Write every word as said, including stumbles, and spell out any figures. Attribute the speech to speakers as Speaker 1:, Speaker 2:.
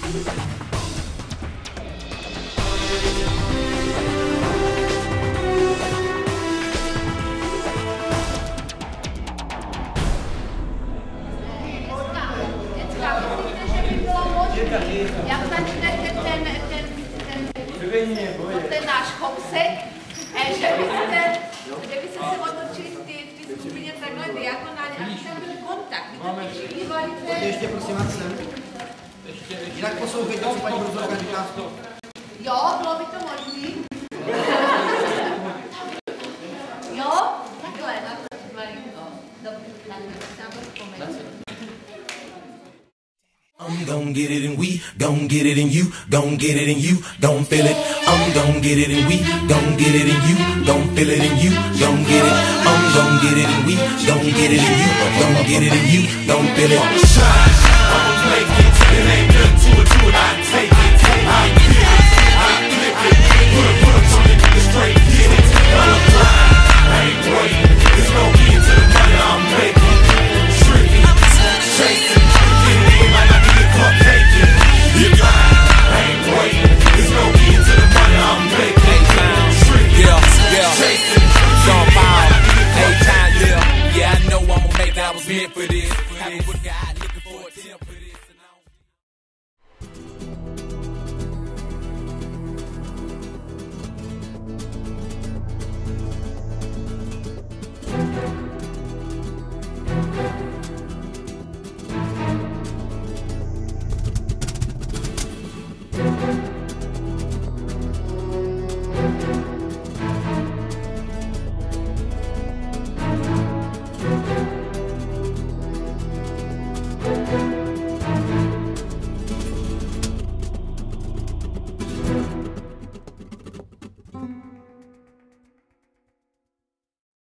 Speaker 1: Jak začne ten, ten, ten, ten, ten náš kousek, že byste, že byste se otočili v té skupině takhle diagonálně, aby tam byl kontakt. Vy to přivývali.
Speaker 2: Ještě prosím vás sem. Jinak poslouchejte, co paní profesorka říká.
Speaker 1: Jo, bylo by to možný. Jo, takhle, takhle, malinko. Dobře, takhle, se nám to vzpomenu.
Speaker 3: I'm gon' get it and we gon' get it and you gon' get it and you gon' feel it. I'm gon' get it and we gon' get it and you gon' feel it and you gon' get it. I'm gon' get it and we gon' get it and you gon' get it and you gon' feel it.
Speaker 4: I'ma shine, I'ma make it. It ain't nothing to it, to it. I take it, I get it, I flip it. Put a put a turn it to the straight, get it. I'm blind, I ain't waiting. There's no end to the money I'm making. Tricky, chasing. You got I ain't waiting. There's no end to the money I'm making.
Speaker 5: Yeah, yeah. Sean Paul. A-time, yeah. Yeah, I know I'ma make it. I was meant for this.